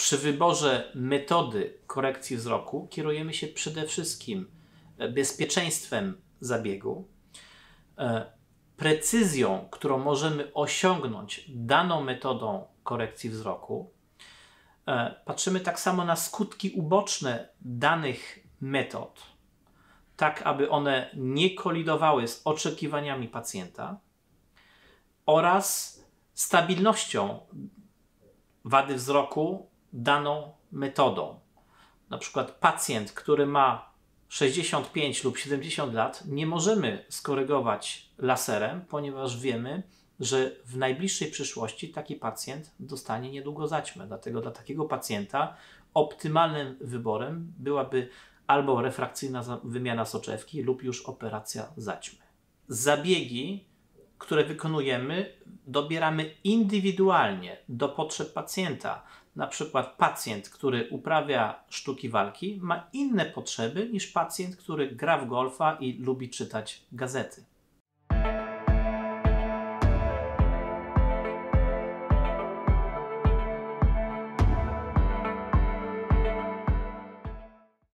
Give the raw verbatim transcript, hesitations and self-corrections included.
Przy wyborze metody korekcji wzroku kierujemy się przede wszystkim bezpieczeństwem zabiegu, precyzją, którą możemy osiągnąć daną metodą korekcji wzroku. Patrzymy tak samo na skutki uboczne danych metod, tak aby one nie kolidowały z oczekiwaniami pacjenta, oraz stabilnością wady wzroku daną metodą. Na przykład pacjent, który ma sześćdziesiąt pięć lub siedemdziesiąt lat, nie możemy skorygować laserem, ponieważ wiemy, że w najbliższej przyszłości taki pacjent dostanie niedługo zaćmę. Dlatego dla takiego pacjenta optymalnym wyborem byłaby albo refrakcyjna wymiana soczewki lub już operacja zaćmy. Zabiegi, które wykonujemy, dobieramy indywidualnie do potrzeb pacjenta. Na przykład pacjent, który uprawia sztuki walki, ma inne potrzeby niż pacjent, który gra w golfa i lubi czytać gazety.